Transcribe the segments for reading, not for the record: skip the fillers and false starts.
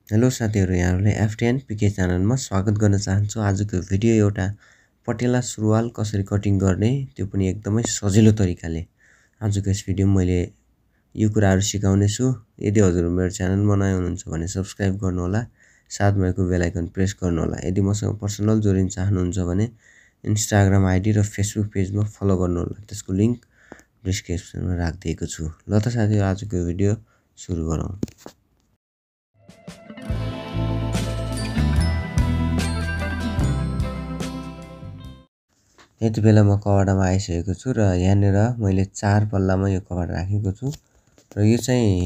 Hello साथीहरु, यहाँहरुलाई एफटिएन PK च्यानलमा स्वागत गर्न चाहन्छु। आजको भिडियो एउटा पटेला सुरुवाल कसरी कटिङ गर्ने त्यो पनि एकदमै सजिलो तरिकाले। आजको यस भिडियोमा मैले यो कुराहरु सिकाउने छु। यदि हजुर मेरो च्यानलमा नयाँ हुनुहुन्छ भने सब्स्क्राइब गर्नुहोला, साथ भएको बेल आइकन प्रेस गर्नुहोला। यदि मसँग पर्सनल जोडिन चाहनुहुन्छ भने इन्स्टाग्राम आइडी र फेसबुक पेजमा फलो गर्नुहोला। त्यसको लिंक डिस्क्रिप्सनमा राखिदिएको छु। ल त साथीहरु, आजको भिडियो सुरु गरौँ। यति बेला म कपडामा आइसकेको छु र यहाँनिर मैले 4 पल्लामा यो कपडा राखेको छु र यो चाहिँ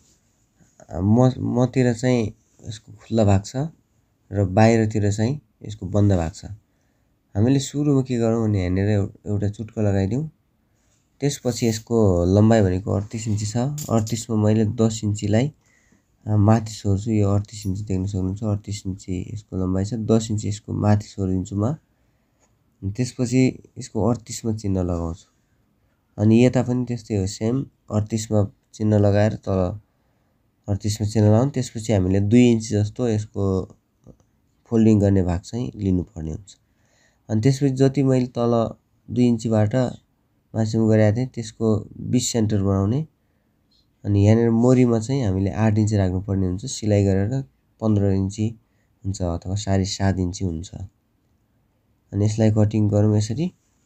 मतिर चाहिँ यसको खुल्ला भाग छ र बाहिरतिर चाहिँ यसको बन्द भाग छ। हामीले सुरुमा के गरौँ भने यहाँनिर एउटा चुट्को लगाइदिउँ। त्यसपछि यसको लम्बाइ भनेको 38 इन्ची छ। 38 मा मैले 10 इन्चीलाई माथि सोर्छु। यो 38 इन्ची देख्न सक्नुहुन्छ। 38 इन्ची यसको लम्बाइ छ। 10 इन्ची यसको माथि सोरिदिन्छु म। त्यसपछि यसको 38 मा चिन्ह लगाउँछु। अनि यता पनि त्यस्तै हो, सेम 38 मा चिन्ह लगाएर तल 38 मा चिन्ह लगाउँ। त्यसपछि हामीले 2 इन्ची जस्तो यसको फोल्डिङ गर्ने भाग चाहिँ लिनुपर्ने हुन्छ। अनि त्यसपछि जति मैले तल 2 इन्चीबाट माथिसम्म गरेको थिएँ त्यसको 20 सेन्टर बनाउने। अनि यहाँनिर मोरीमा चाहिँ हामीले 8 इन्ची राख्नुपर्ने हुन्छ। सिलाइ गरेर 15 इन्ची हुन्छ अथवा 7.5 इन्ची हुन्छ। अनि यसलाई कटिङ गरौँ यसरी।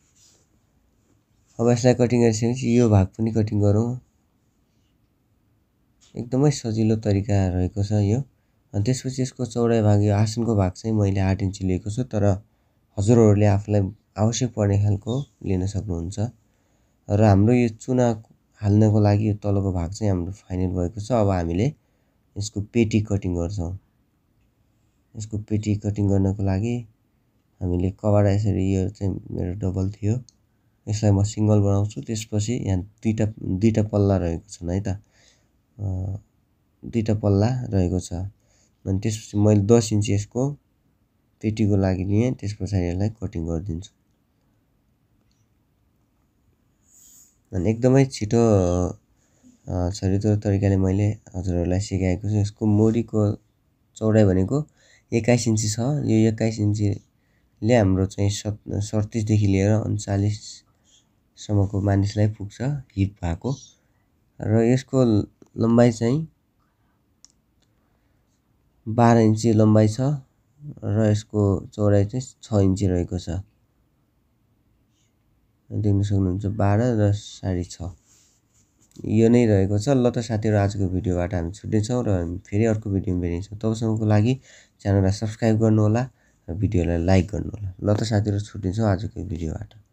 अब यसलाई कटिङ गरिसकेपछि यो भाग पनि कटिङ गरौँ। एकदमै सजिलो तरिका रहेको छ यो। अनि त्यसपछि यसको चौडाइ भाग, यो आसनको भाग चाहिँ मैले 8 इन्ची लिएको छु, तर हजुरहरूले आफूलाई आवश्यक पर्ने खालको लिन सक्नुहुन्छ। र हाम्रो यो चुना हाल्नको लागि यो तलको भाग चाहिँ हाम्रो फाइनल भएको छ। अब हामीले यसको पेटी कटिङ गर्छौं। यसको पेटी कटिङ गर्नको लागि हामीले कपडा यसरी, यो चाहिँ मेरो डबल थियो, यसलाई म सिंगल बनाउँछु। त्यसपछि यहाँ दुईटा पल्ला रहेको छन् है त, दुईटा पल्ला रहेको छ। अनि त्यसपछि मैले 10 इन्ची यसको पेटीको लागि लिए। त्यसपछि यसलाई कटिङ गरिदिन्छु। अनि एकदमै छिटो छरितो तरिकाले मैले हजुरहरूलाई सिकाएको छु। यसको मोरीको चौडाइ भनेको 21 इन्ची छ। यो 21 इन्चीले हाम्रो चाहिँ 37 देखि लिएर 39 सम्मको मानिसलाई पुग्छ, हिप भएको। र यसको लम्बाइ चाहिँ 12 इन्ची लम्बाइ छ र यसको चौडाइ चाहिँ 6 इन्ची रहेको छ। देख्न सक्नुहुन्छ 12 र 6.5 यो नै रहेको छ। ल त साथीहरु, आजको भिडियोबाट हामी छुट्टिन्छौँ र फेरि अर्को भिडियोमा भेट्छौँ। तबसम्मको लागि च्यानललाई सब्स्क्राइब गर्नुहोला र भिडियोलाई लाइक गर्नुहोला। ल त साथीहरु, छुट्टिन्छौँ आजको भिडियोबाट।